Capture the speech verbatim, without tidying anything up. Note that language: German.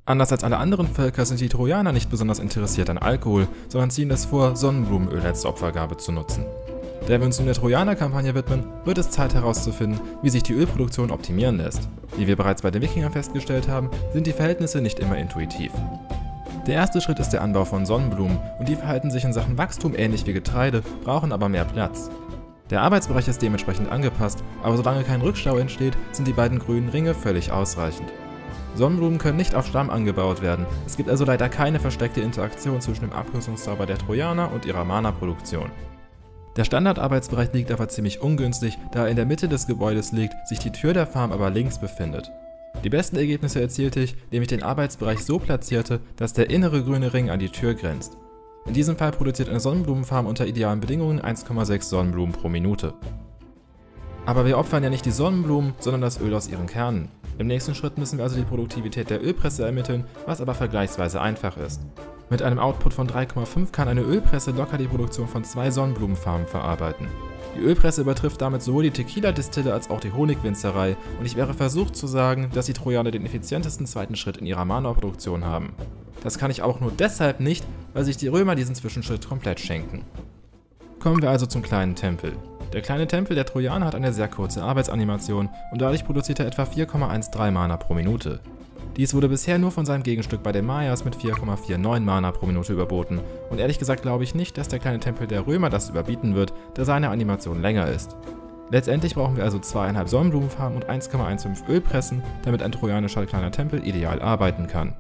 Anders als alle anderen Völker sind die Trojaner nicht besonders interessiert an Alkohol, sondern ziehen es vor, Sonnenblumenöl als Opfergabe zu nutzen. Da wir uns nun der Trojaner-Kampagne widmen, wird es Zeit herauszufinden, wie sich die Ölproduktion optimieren lässt. Wie wir bereits bei den Wikingern festgestellt haben, sind die Verhältnisse nicht immer intuitiv. Der erste Schritt ist der Anbau von Sonnenblumen und die verhalten sich in Sachen Wachstum ähnlich wie Getreide, brauchen aber mehr Platz. Der Arbeitsbereich ist dementsprechend angepasst, aber solange kein Rückstau entsteht, sind die beiden grünen Ringe völlig ausreichend. Sonnenblumen können nicht auf Stamm angebaut werden, es gibt also leider keine versteckte Interaktion zwischen dem Abkürzungszauber der Trojaner und ihrer Mana-Produktion. Der Standardarbeitsbereich liegt aber ziemlich ungünstig, da er in der Mitte des Gebäudes liegt, sich die Tür der Farm aber links befindet. Die besten Ergebnisse erzielte ich, indem ich den Arbeitsbereich so platzierte, dass der innere grüne Ring an die Tür grenzt. In diesem Fall produziert eine Sonnenblumenfarm unter idealen Bedingungen eins Komma sechs Sonnenblumen pro Minute. Aber wir opfern ja nicht die Sonnenblumen, sondern das Öl aus ihren Kernen. Im nächsten Schritt müssen wir also die Produktivität der Ölpresse ermitteln, was aber vergleichsweise einfach ist. Mit einem Output von drei Komma fünf kann eine Ölpresse locker die Produktion von zwei Sonnenblumenfarmen verarbeiten. Die Ölpresse übertrifft damit sowohl die Tequila-Distille als auch die Honigwinzerei und ich wäre versucht zu sagen, dass die Trojaner den effizientesten zweiten Schritt in ihrer Mana-Produktion haben. Das kann ich auch nur deshalb nicht, weil sich die Römer diesen Zwischenschritt komplett schenken. Kommen wir also zum kleinen Tempel. Der kleine Tempel der Trojaner hat eine sehr kurze Arbeitsanimation und dadurch produziert er etwa vier Komma dreizehn Mana pro Minute. Dies wurde bisher nur von seinem Gegenstück bei den Mayas mit vier Komma neunundvierzig Mana pro Minute überboten und ehrlich gesagt glaube ich nicht, dass der kleine Tempel der Römer das überbieten wird, da seine Animation länger ist. Letztendlich brauchen wir also zwei Komma fünf Sonnenblumenfarmen und eins Komma fünfzehn Ölpressen, damit ein trojanischer kleiner Tempel ideal arbeiten kann.